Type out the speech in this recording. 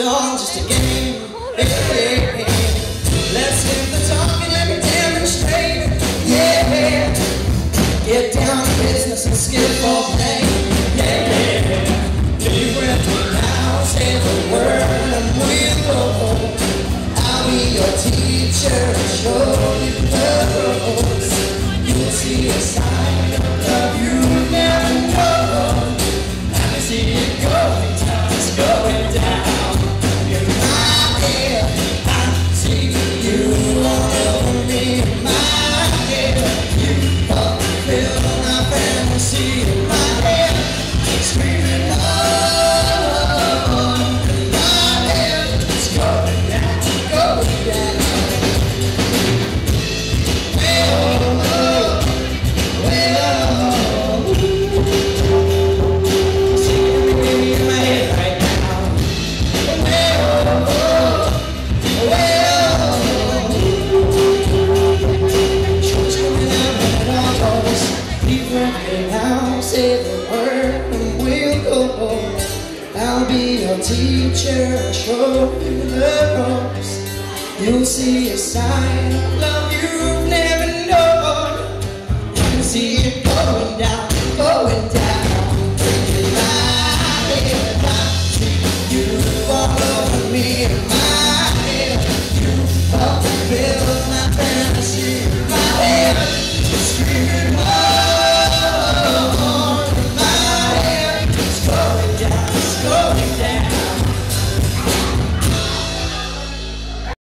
all just a game. Hey. Let's get the talking, let me demonstrate. Yeah, get down to business and skip for play. Yeah, you ready now? Say the word and we'll go. I'll be your teacher and show you the ropes. You'll see a side of love you never know. I can see it going down, it's going down. In my head, I see you all over me. In my head, you fulfill my fantasy. In my head, keep screaming oh. In my head, it's going down, going down. Say the word and we'll go. I'll be your teacher and show you the ropes. You'll see a side of love you